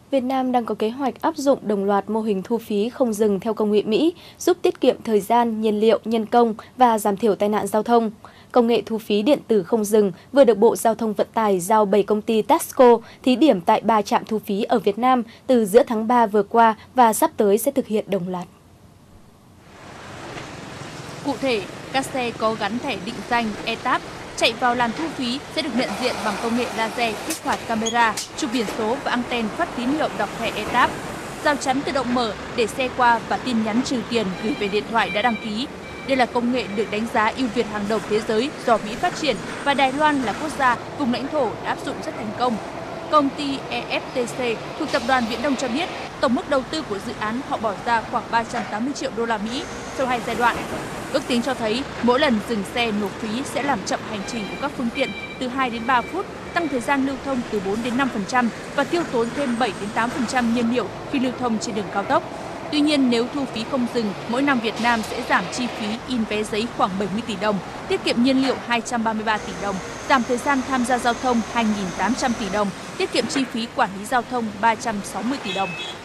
Việt Nam đang có kế hoạch áp dụng đồng loạt mô hình thu phí không dừng theo công nghệ Mỹ, giúp tiết kiệm thời gian, nhiên liệu, nhân công và giảm thiểu tai nạn giao thông. Công nghệ thu phí điện tử không dừng vừa được Bộ Giao thông Vận tải giao 7 công ty Taxco thí điểm tại 3 trạm thu phí ở Việt Nam từ giữa tháng 3 vừa qua và sắp tới sẽ thực hiện đồng loạt. Cụ thể, các xe có gắn thẻ định danh ETAP chạy vào làn thu phí sẽ được nhận diện bằng công nghệ laser kích hoạt camera, chụp biển số và anten phát tín hiệu đọc thẻ ETAP. Rào chắn tự động mở để xe qua và tin nhắn trừ tiền gửi về điện thoại đã đăng ký. Đây là công nghệ được đánh giá ưu việt hàng đầu thế giới do Mỹ phát triển và Đài Loan là quốc gia vùng lãnh thổ đã áp dụng rất thành công. Công ty EFTC thuộc tập đoàn Viễn Đông cho biết, tổng mức đầu tư của dự án họ bỏ ra khoảng 380 triệu đô la Mỹ sau 2 giai đoạn. Ước tính cho thấy mỗi lần dừng xe nộp phí sẽ làm chậm hành trình của các phương tiện từ 2 đến 3 phút, tăng thời gian lưu thông từ 4 đến 5% và tiêu tốn thêm 7 đến 8% nhiên liệu khi lưu thông trên đường cao tốc. Tuy nhiên, nếu thu phí không dừng, mỗi năm Việt Nam sẽ giảm chi phí in vé giấy khoảng 70 tỷ đồng, tiết kiệm nhiên liệu 233 tỷ đồng, giảm thời gian tham gia giao thông 2.800 tỷ đồng, tiết kiệm chi phí quản lý giao thông 360 tỷ đồng.